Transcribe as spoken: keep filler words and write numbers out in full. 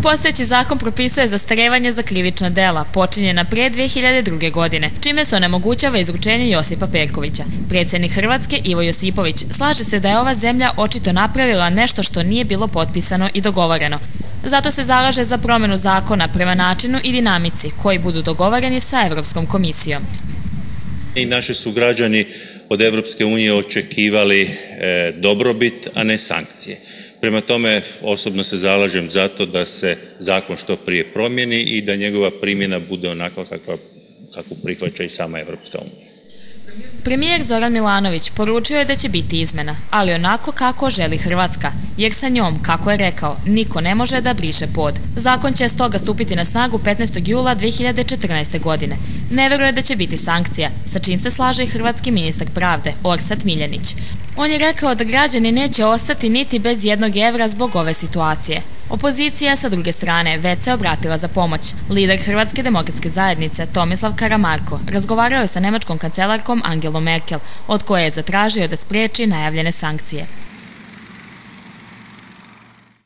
Postojeći zakon propisuje zastarevanje za krivična dela počinjena pre dve hiljade druge. godine, čime se onemogućava izručenje Josipa Perkovića. Predsjednik Hrvatske Ivo Josipović slaže se da je ova zemlja očito napravila nešto što nije bilo potpisano i dogovoreno. Zato se zalaže za promjenu zakona prema načinu i dinamici koji budu dogovoreni sa Evropskom komisijom. I naši su građani od Evropske unije očekivali e, dobrobit, a ne sankcije. Prema tome, osobno se zalažem za to da se zakon što prije promijeni i da njegova primjena bude onakva kakva, kakvu prihvaća i sama Evropska unija. Premijer Zoran Milanović poručio je da će biti izmena, ali onako kako želi Hrvatska, jer sa njom, kako je rekao, niko ne može da briše pod. Zakon će stoga stupiti na snagu petnaestog jula dve hiljade četrnaeste. godine. Ne veruje da će biti sankcija, sa čim se slaže i hrvatski ministar pravde, Orsat Miljenić. On je rekao da građani neće ostati niti bez jednog evra zbog ove situacije. Opozicija, sa druge strane, već se obratila za pomoć. Lider Hrvatske demokratske zajednice, Tomislav Karamarko, razgovarao je sa nemačkom kancelarkom Angelom Merkel, od koje je zatražio da spriječi najavljene sankcije.